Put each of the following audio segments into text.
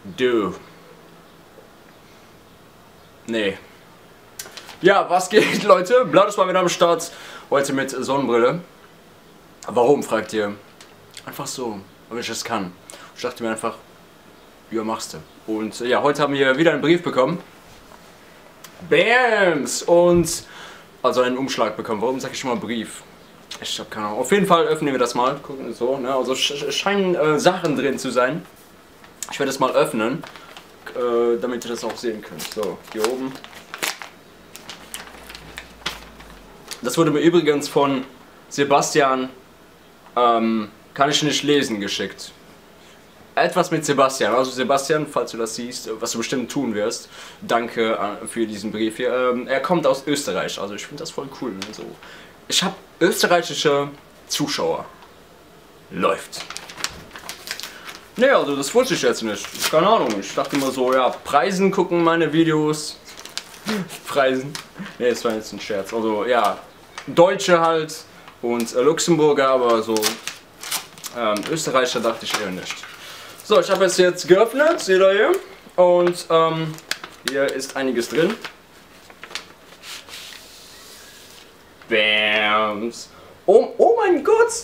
Du. Nee. Ja, was geht, Leute? Blattes mal wieder am Start. Heute mit Sonnenbrille. Warum, fragt ihr? Einfach so, weil ich es kann. Ich dachte mir einfach, ja, machst du. Und ja, heute haben wir wieder einen Brief bekommen. Bams! Und also einen Umschlag bekommen. Warum sage ich schon mal Brief? Ich habe keine Ahnung. Auf jeden Fall öffnen wir das mal. Gucken so, ne? Also scheinen Sachen drin zu sein. Ich werde es mal öffnen, damit ihr das auch sehen könnt. So, hier oben. Das wurde mir übrigens von Sebastian, kann ich nicht lesen, geschickt. Etwas mit Sebastian. Also Sebastian, falls du das siehst, was du bestimmt tun wirst, danke für diesen Brief hier. Er kommt aus Österreich, also ich finde das voll cool. Ne? So. Ich habe österreichische Zuschauer. Läuft. Ne, also das wusste ich jetzt nicht. Keine Ahnung. Ich dachte immer so, ja, Preisen gucken meine Videos. Preisen. Ne, das war jetzt ein Scherz. Also ja, Deutsche halt und Luxemburger, aber so Österreicher dachte ich eher nicht. So, ich habe es jetzt geöffnet, seht ihr hier. Und hier ist einiges drin. Bams. Oh mein Gott.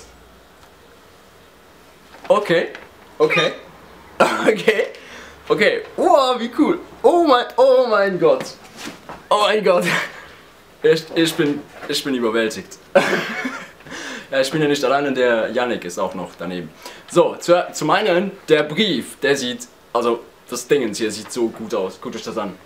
Okay. Okay. Okay. Okay. Wow, wie cool. Oh mein Gott. Oh mein Gott. Ich bin überwältigt. Ja, ich bin ja nicht alleine, der Yannick ist auch noch daneben. So, zum einen, der Brief, der sieht, also das Dingens hier sieht so gut aus. Guckt euch das an.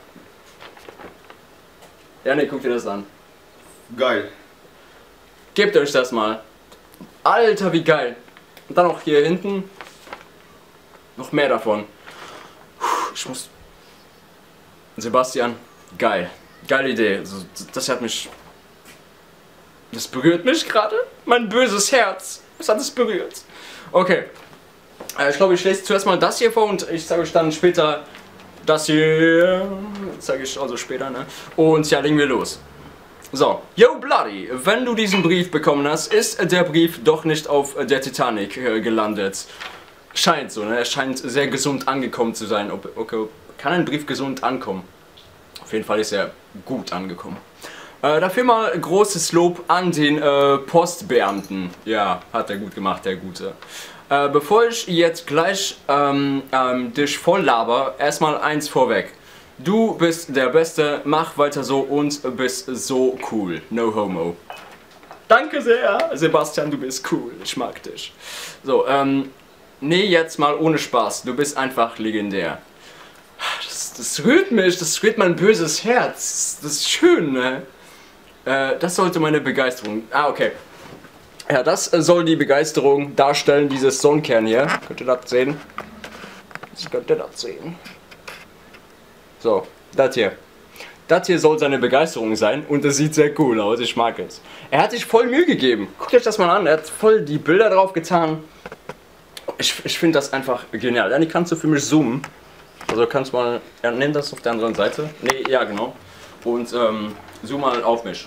Yannick, guckt dir das an. Geil. Gebt euch das mal. Alter, wie geil. Und dann auch hier hinten noch mehr davon. Ich muss... Sebastian, geil. Geile Idee. Also, das hat mich... Das berührt mich gerade. Mein böses Herz. Das hat es berührt. Okay. Ich glaube, ich lese zuerst mal das hier vor und ich sage euch dann später das hier. Zeige ich also später, ne? Und ja, legen wir los. So. Yo, Bloody. Wenn du diesen Brief bekommen hast, ist der Brief doch nicht auf der Titanic gelandet. Scheint so, ne? Er scheint sehr gesund angekommen zu sein. Okay. Kann ein Brief gesund ankommen? Auf jeden Fall ist er gut angekommen. Dafür mal großes Lob an den Postbeamten. Ja, hat er gut gemacht, der Gute. Bevor ich jetzt gleich dich voll laber, erstmal eins vorweg. Du bist der Beste, mach weiter so und bist so cool. No homo. Danke sehr, Sebastian, du bist cool. Ich mag dich. So, nee, jetzt mal ohne Spaß. Du bist einfach legendär. Das rührt mich, das rührt mein böses Herz. Das ist schön, ne? Das sollte meine Begeisterung... Ah, okay. Ja, das soll die Begeisterung darstellen, dieses Sonnenkern hier. Könnt ihr das sehen? Könnt ihr das sehen? So, das hier. Das hier soll seine Begeisterung sein und es sieht sehr cool aus, ich mag es. Er hat sich voll Mühe gegeben. Guckt euch das mal an, er hat voll die Bilder drauf getan. Ich finde das einfach genial. Danny, kannst du für mich zoomen? Also kannst mal... Ja, nimm das auf der anderen Seite. Ne, ja genau. Und zoom mal auf mich.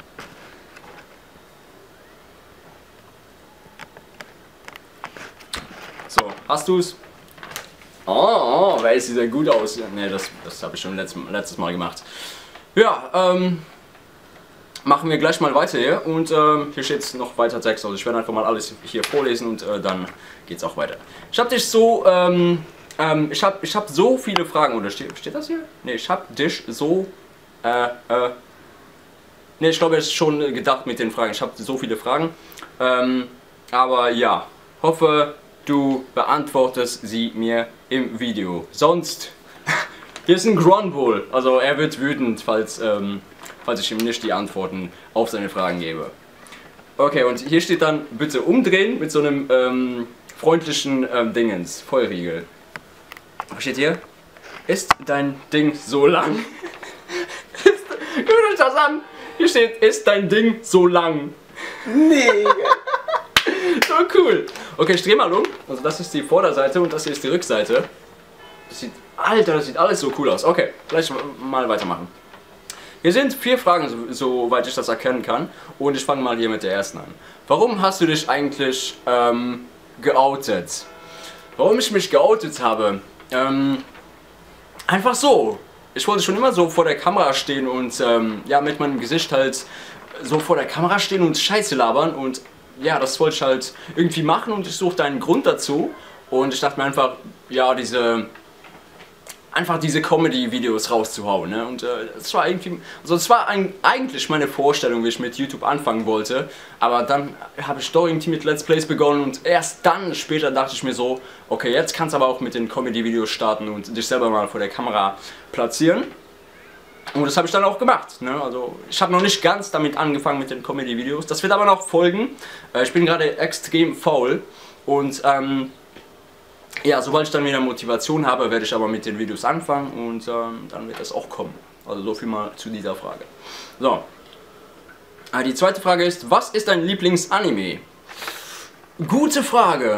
So, hast du's? Oh, weil es sieht sehr gut aus. Ne, das habe ich schon letztes Mal gemacht. Ja, machen wir gleich mal weiter hier. Und hier steht noch weiter Text. Also ich werde einfach mal alles hier vorlesen und dann geht's auch weiter. Ich habe dich so, ich hab so viele Fragen. Oder steht das hier? Ne, ich habe dich so, ne, ich glaube, es ist schon gedacht mit den Fragen. Ich habe so viele Fragen. Aber ja, hoffe, du beantwortest sie mir im Video. Sonst, hier ist ein Grunbull. Also er wird wütend, falls ich ihm nicht die Antworten auf seine Fragen gebe. Okay, und hier steht dann, bitte umdrehen mit so einem freundlichen Dingens, Vollriegel. Was steht hier? Ist dein Ding so lang? Guckt euch das an! Hier steht, ist dein Ding so lang? Nee! So cool! Okay, ich dreh mal um. Also das ist die Vorderseite und das hier ist die Rückseite. Das sieht, Alter, das sieht alles so cool aus. Okay, gleich mal weitermachen. Hier sind 4 Fragen, soweit ich das erkennen kann. Und ich fange mal hier mit der ersten an. Warum hast du dich eigentlich geoutet? Warum ich mich geoutet habe? einfach so. Ich wollte schon immer so vor der Kamera stehen und ja, mit meinem Gesicht halt so vor der Kamera stehen und Scheiße labern und ja, das wollte ich halt irgendwie machen und ich suchte einen Grund dazu und ich dachte mir einfach, ja, diese Comedy-Videos rauszuhauen, ne? Und es war irgendwie, also es war eigentlich meine Vorstellung, wie ich mit YouTube anfangen wollte, aber dann habe ich doch irgendwie mit Let's Plays begonnen und erst dann später dachte ich mir so, okay, jetzt kannst du aber auch mit den Comedy-Videos starten und dich selber mal vor der Kamera platzieren. Und das habe ich dann auch gemacht, ne? Also ich habe noch nicht ganz damit angefangen mit den Comedy-Videos, das wird aber noch folgen. Ich bin gerade extrem faul und ja, sobald ich dann wieder Motivation habe, werde ich aber mit den Videos anfangen und dann wird es auch kommen. Also so viel mal zu dieser Frage. So, die zweite Frage ist, was ist dein Lieblingsanime? Gute Frage.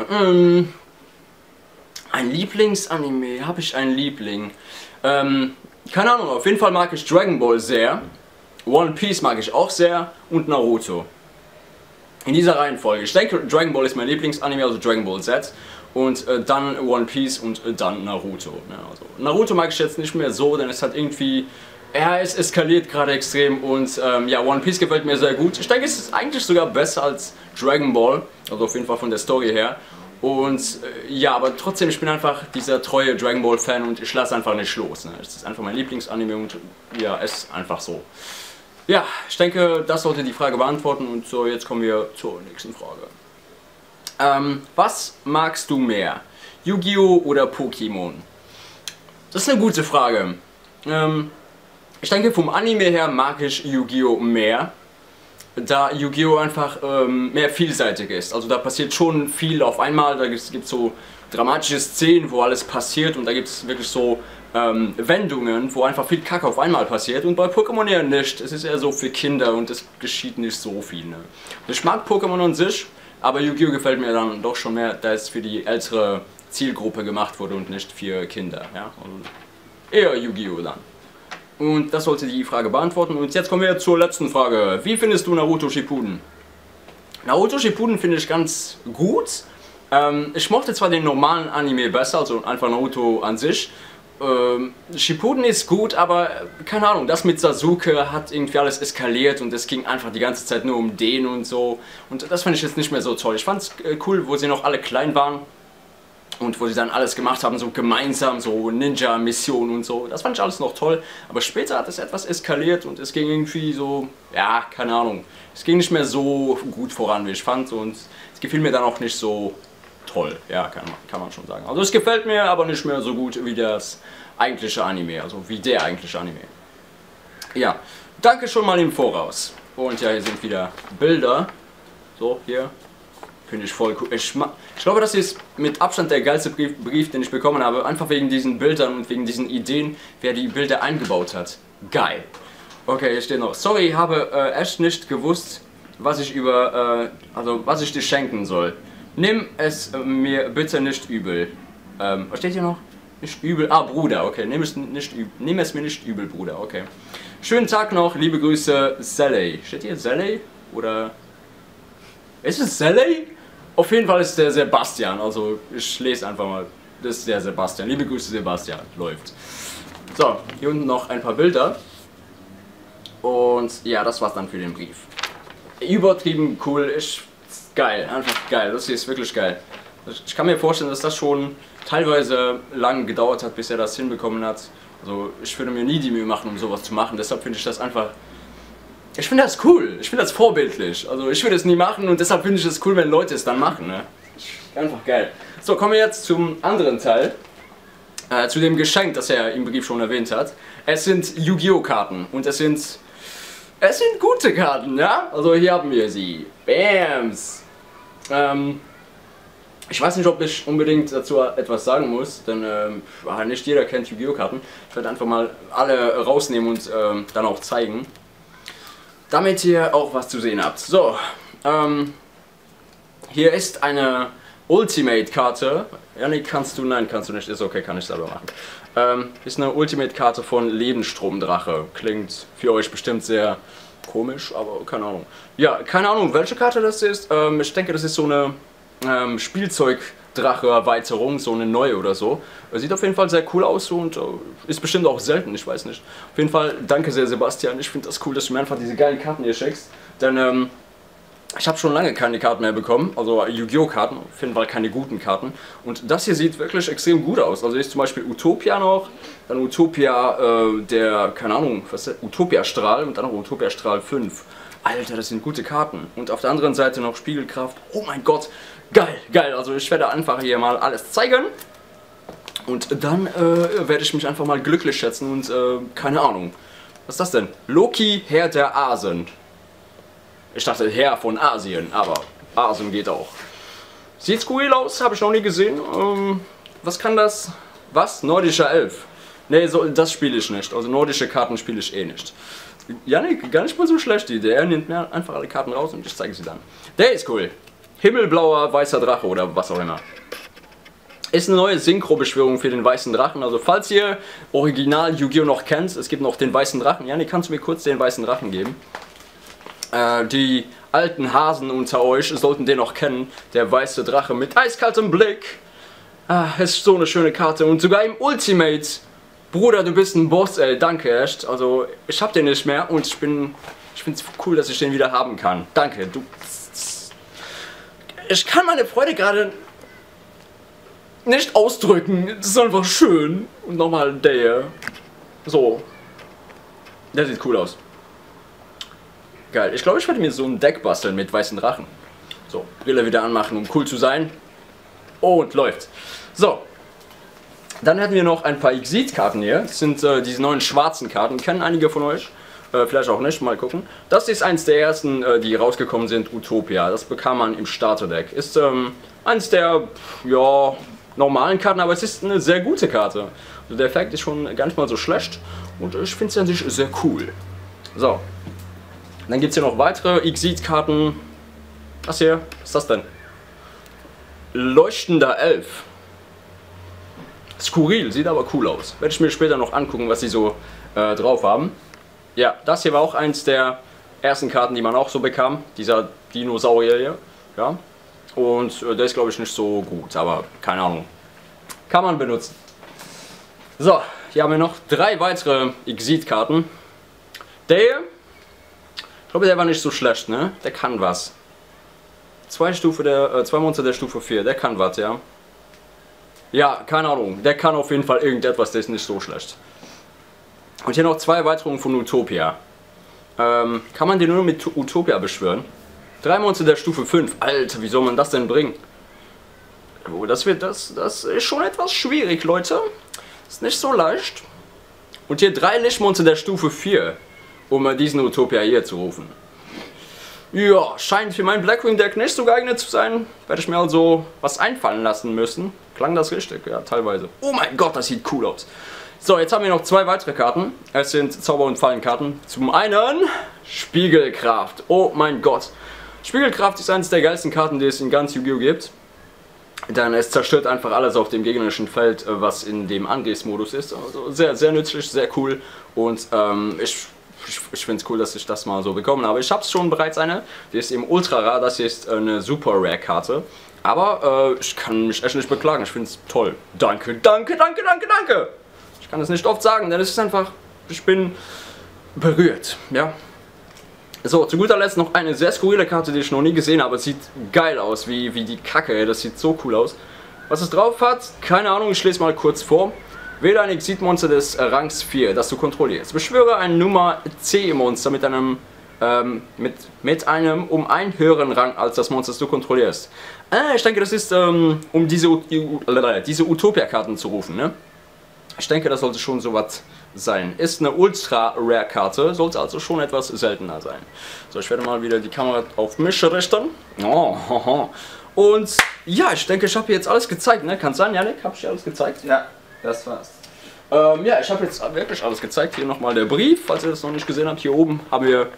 Ein Lieblingsanime, habe ich einen Liebling? Keine Ahnung, auf jeden Fall mag ich Dragon Ball sehr, One Piece mag ich auch sehr und Naruto. In dieser Reihenfolge. Ich denke, Dragon Ball ist mein Lieblingsanime, also Dragon Ball Z. Und dann One Piece und dann Naruto. Ne? Also, Naruto mag ich jetzt nicht mehr so, denn es hat irgendwie, ja, es eskaliert gerade extrem und ja, One Piece gefällt mir sehr gut. Ich denke, es ist eigentlich sogar besser als Dragon Ball, also auf jeden Fall von der Story her. Und ja, aber trotzdem, ich bin einfach dieser treue Dragon Ball Fan und ich lasse einfach nicht los. Ne? Es ist einfach mein Lieblingsanime und ja, es ist einfach so. Ja, ich denke, das sollte die Frage beantworten und so, jetzt kommen wir zur nächsten Frage. Was magst du mehr? Yu-Gi-Oh! Oder Pokémon? Das ist eine gute Frage. Ich denke, vom Anime her mag ich Yu-Gi-Oh! Mehr, da Yu-Gi-Oh! Einfach mehr vielseitig ist. Also da passiert schon viel auf einmal, da gibt es so dramatische Szenen, wo alles passiert und da gibt es wirklich so Wendungen, wo einfach viel Kacke auf einmal passiert und bei Pokémon eher nicht. Es ist eher so für Kinder und es geschieht nicht so viel. Ne? Ich mag Pokémon an sich, aber Yu-Gi-Oh! Gefällt mir dann doch schon mehr, da es für die ältere Zielgruppe gemacht wurde und nicht für Kinder. Ja? Und eher Yu-Gi-Oh! Dann. Und das sollte die Frage beantworten. Und jetzt kommen wir zur letzten Frage. Wie findest du Naruto Shippuden? Naruto Shippuden finde ich ganz gut. Ich mochte zwar den normalen Anime besser, also einfach Naruto an sich. Shippuden ist gut, aber keine Ahnung, das mit Sasuke hat irgendwie alles eskaliert und es ging einfach die ganze Zeit nur um den und so. Und das fand ich jetzt nicht mehr so toll. Ich fand es cool, wo sie noch alle klein waren und wo sie dann alles gemacht haben, so gemeinsam, so Ninja-Missionen und so. Das fand ich alles noch toll, aber später hat es etwas eskaliert und es ging irgendwie so, ja, keine Ahnung. Es ging nicht mehr so gut voran, wie ich fand und es gefiel mir dann auch nicht so toll, ja, kann man schon sagen. Also es gefällt mir, aber nicht mehr so gut wie das eigentliche Anime, also wie der eigentliche Anime. Ja, danke schon mal im Voraus. Und ja, hier sind wieder Bilder. So, hier. Finde ich voll cool. Ich glaube, das ist mit Abstand der geilste Brief, den ich bekommen habe. Einfach wegen diesen Bildern und wegen diesen Ideen, wer die Bilder eingebaut hat. Geil. Okay, hier steht noch. Sorry, habe echt nicht gewusst, was ich was ich dir schenken soll. Nimm es mir bitte nicht übel. Was steht hier noch? Nicht übel. Ah, Bruder, okay. Nimm es mir nicht übel, Bruder, okay. Schönen Tag noch, liebe Grüße, Sally. Steht hier Sally? Oder. Ist es Sally? Auf jeden Fall ist der Sebastian. Also, ich lese einfach mal. Das ist der Sebastian. Liebe Grüße, Sebastian. Läuft. So, hier unten noch ein paar Bilder. Und ja, das war's dann für den Brief. Übertrieben cool. Geil, einfach geil, das hier ist wirklich geil. Ich kann mir vorstellen, dass das schon teilweise lang gedauert hat, bis er das hinbekommen hat. Also ich würde mir nie die Mühe machen, um sowas zu machen, deshalb finde ich das einfach... Ich finde das cool, ich finde das vorbildlich. Also ich würde es nie machen und deshalb finde ich es cool, wenn Leute es dann machen. Ne? Einfach geil. So, kommen wir jetzt zum anderen Teil. Zu dem Geschenk, das er im Brief schon erwähnt hat. Es sind Yu-Gi-Oh! Karten und es sind gute Karten, ja? Also hier haben wir sie. Bams! Ich weiß nicht, ob ich unbedingt dazu etwas sagen muss, denn nicht jeder kennt Yu-Gi-Oh! Karten. Ich werde einfach mal alle rausnehmen und dann auch zeigen, damit ihr auch was zu sehen habt. So, hier ist eine Ultimate-Karte. Janik, kannst du? Nein, kannst du nicht. Ist okay, kann ich selber machen. Ist eine Ultimate-Karte von Lebensstromdrache. Klingt für euch bestimmt sehr komisch, aber keine Ahnung. Ja, keine Ahnung, welche Karte das ist. Ich denke, das ist so eine Spielzeugdrache Drache-Erweiterung, so eine neue oder so. Sieht auf jeden Fall sehr cool aus und ist bestimmt auch selten, ich weiß nicht. Auf jeden Fall danke sehr, Sebastian. Ich finde das cool, dass du mir einfach diese geilen Karten hier schickst. Denn ich habe schon lange keine Karten mehr bekommen, also Yu-Gi-Oh! Karten, auf jeden Fall keine guten Karten. Und das hier sieht wirklich extrem gut aus. Also hier ist zum Beispiel Utopia noch, dann Utopia, keine Ahnung, was ist das? Utopia-Strahl und dann noch Utopia-Strahl 5. Alter, das sind gute Karten. Und auf der anderen Seite noch Spiegelkraft. Oh mein Gott, geil, geil. Also ich werde einfach hier mal alles zeigen. Und dann werde ich mich einfach mal glücklich schätzen und keine Ahnung. Was ist das denn? Loki, Herr der Asen. Ich dachte Herr von Asien, aber Asien geht auch. Sieht skurril aus, habe ich noch nie gesehen. Was kann das? Was? Nordischer Elf. Ne, so, das spiele ich nicht. Also nordische Karten spiele ich eh nicht. Janik, gar nicht mal so schlecht die Idee. Er nimmt mir einfach alle Karten raus und ich zeige sie dann. Der ist cool. Himmelblauer weißer Drache oder was auch immer. Ist eine neue Synchro-Beschwörung für den weißen Drachen. Also falls ihr Original Yu-Gi-Oh! Noch kennt, es gibt noch den weißen Drachen. Janik, kannst du mir kurz den weißen Drachen geben? Die alten Hasen unter euch sollten den noch kennen. Der weiße Drache mit eiskaltem Blick. Ah, ist so eine schöne Karte. Und sogar im Ultimate. Bruder, du bist ein Boss, ey. Danke, echt. Also, ich hab den nicht mehr und ich finde es cool, dass ich den wieder haben kann. Danke, du. Ich kann meine Freude gerade nicht ausdrücken. Das ist einfach schön. Und nochmal der. So. Der sieht cool aus. Geil. Ich glaube, ich werde mir so ein Deck basteln mit weißen Drachen. So, Brille wieder anmachen, um cool zu sein. Und läuft. So. Dann hätten wir noch ein paar Exit-Karten hier. Das sind diese neuen schwarzen Karten. Kennen einige von euch. Vielleicht auch nicht. Mal gucken. Das ist eins der ersten, die rausgekommen sind. Utopia. Das bekam man im Starterdeck. Ist eins der, ja, normalen Karten, aber es ist eine sehr gute Karte. Also der Effekt ist schon gar nicht mal so schlecht. Und ich finde es an sich sehr cool. So. Dann gibt es hier noch weitere Exit-Karten. Was hier? Was ist das denn? Leuchtender Elf. Skurril, sieht aber cool aus. Werde ich mir später noch angucken, was sie so drauf haben. Ja, das hier war auch eins der ersten Karten, die man auch so bekam. Dieser Dinosaurier hier. Ja. Und der ist, glaube ich, nicht so gut, aber keine Ahnung. Kann man benutzen. So, hier haben wir noch 3 weitere Exit-Karten. Der hier. Ich glaube, der war nicht so schlecht, ne? Der kann was. 2 Monster der Stufe 4, der kann was, ja. Ja, keine Ahnung. Der kann auf jeden Fall irgendetwas, der ist nicht so schlecht. Und hier noch 2 Erweiterungen von Utopia. Kann man den nur mit Utopia beschwören? 3 Monster der Stufe 5. Alter, wie soll man das denn bringen? Oh, das ist schon etwas schwierig, Leute. Ist nicht so leicht. Und hier 3 Lichtmonster der Stufe 4. Um diesen Utopia hier zu rufen. Ja, scheint für mein Blackwing Deck nicht so geeignet zu sein. Werde ich mir also was einfallen lassen müssen. Klang das richtig? Ja, teilweise. Oh mein Gott, das sieht cool aus. So, jetzt haben wir noch 2 weitere Karten. Es sind Zauber- und Fallenkarten. Zum einen Spiegelkraft. Oh mein Gott. Spiegelkraft ist eines der geilsten Karten, die es in ganz Yu-Gi-Oh! Gibt. Denn es zerstört einfach alles auf dem gegnerischen Feld, was in dem Angriffsmodus ist. Also sehr, sehr nützlich, sehr cool. Und ich finde es cool, dass ich das mal so bekommen habe. Ich habe schon bereits eine, die ist im Ultra Rar, das hier ist eine Super Rare Karte. Aber ich kann mich echt nicht beklagen, ich finde es toll. Danke, danke, danke, danke, danke! Ich kann es nicht oft sagen, denn es ist einfach, ich bin berührt, ja. So, zu guter Letzt noch eine sehr skurrile Karte, die ich noch nie gesehen habe. Es sieht geil aus, wie die Kacke, das sieht so cool aus. Was es drauf hat, keine Ahnung, ich lese mal kurz vor. Wähle ein Exit-Monster des Rangs 4, das du kontrollierst. Beschwöre ein Nummer C-Monster mit einem um einen höheren Rang als das Monster, das du kontrollierst. Ich denke, das ist, um diese Utopia-Karten zu rufen, ne? Ich denke, das sollte schon sowas sein. Ist eine Ultra-Rare-Karte, sollte also schon etwas seltener sein. So, ich werde mal wieder die Kamera auf mich richten. Oh, und ja, ich denke, ich habe jetzt alles gezeigt, ne? Kann sein, Janik? Habe ich dir alles gezeigt? Ja. Das war's. Ja, ich habe jetzt wirklich alles gezeigt. Hier nochmal der Brief, falls ihr das noch nicht gesehen habt. Hier oben haben wir,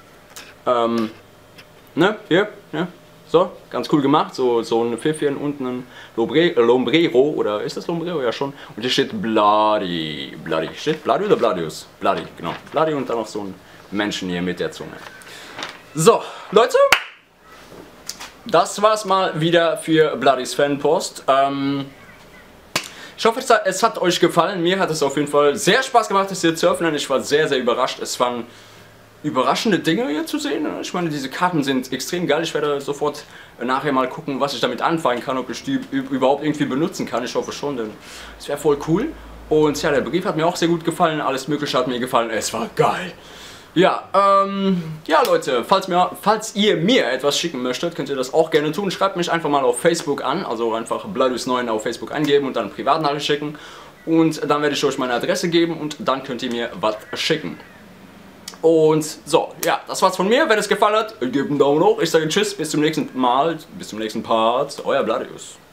ne, hier, ja, so, ganz cool gemacht. So ein Pfiffchen und ein Lombrero, oder ist das Lombrero? Ja, schon. Und hier steht Bloody. Steht Bloody oder Bladius? Bloody, genau. Bloody und dann noch so ein Menschen hier mit der Zunge. So, Leute. das war's mal wieder für Bloodys Fanpost. Ich hoffe, es hat euch gefallen. Mir hat es auf jeden Fall sehr Spaß gemacht, das hier zu öffnen. Ich war sehr, sehr überrascht. Es waren überraschende Dinge hier zu sehen. Ich meine, diese Karten sind extrem geil. Ich werde sofort nachher mal gucken, was ich damit anfangen kann, ob ich die überhaupt irgendwie benutzen kann. Ich hoffe schon, denn es wäre voll cool. Und ja, der Brief hat mir auch sehr gut gefallen. Alles Mögliche hat mir gefallen. Es war geil. Ja, ja Leute, falls ihr mir etwas schicken möchtet, könnt ihr das auch gerne tun. Schreibt mich einfach mal auf Facebook an, also einfach Bloodys9 auf Facebook eingeben und dann Privatnachricht schicken. Und dann werde ich euch meine Adresse geben und dann könnt ihr mir was schicken. Und so, ja, das war's von mir. Wenn es gefallen hat, gebt einen Daumen hoch. Ich sage Tschüss, bis zum nächsten Mal, bis zum nächsten Part. Euer Bladius.